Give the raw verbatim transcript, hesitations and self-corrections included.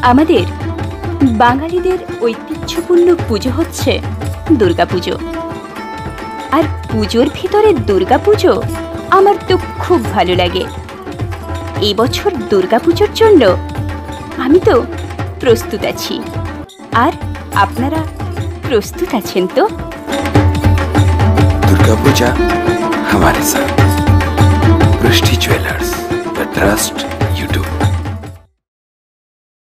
আমাদের বাঙালিদের ঐতিহ্যপূর্ণ পুজো হচ্ছে দুর্গাপুজো। আর পুজোর ভিতরে দুর্গাপুজো আমার তো খুব ভালো লাগে। এবছর দুর্গাপুজোর জন্য আমি তো প্রস্তুত আছি। আর আপনারা প্রস্তুত আছেন তো? दुर्गा पूजा हमारे साथ। पृष्टि ज्वेलर्स, द ट्रस्ट